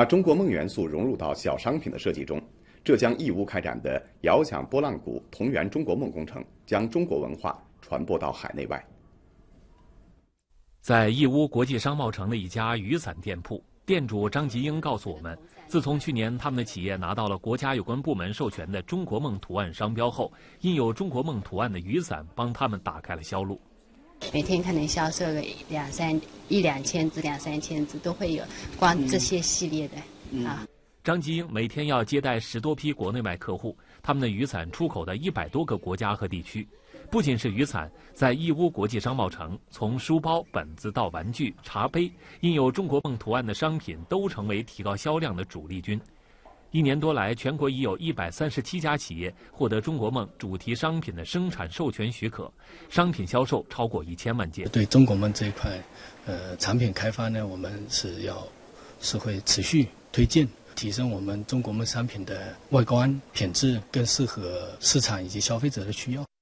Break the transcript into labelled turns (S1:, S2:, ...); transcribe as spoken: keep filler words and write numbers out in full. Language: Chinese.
S1: 把中国梦元素融入到小商品的设计中，浙江义乌开展的“遥想拨浪鼓，同圆中国梦”工程，将中国文化传播到海内外。
S2: 在义乌国际商贸城的一家雨伞店铺，店主张吉英告诉我们，自从去年他们的企业拿到了国家有关部门授权的中国梦图案商标后，印有中国梦图案的雨伞帮他们打开了销路。
S3: 每天可能销售个两三一两千只、两三千只都会有，光这些系列的、嗯、啊。
S2: 张吉英每天要接待十多批国内外客户，他们的雨伞出口到一百多个国家和地区。不仅是雨伞，在义乌国际商贸城，从书包、本子到玩具、茶杯，印有中国梦图案的商品都成为提高销量的主力军。一年多来，全国已有一百三十七家企业获得中国梦主题商品的生产授权许可，商品销售超过一千万件。
S4: 对中国梦这一块，呃，产品开发呢，我们是要是会持续推进，提升我们中国梦商品的外观品质，更适合市场以及消费者的需要。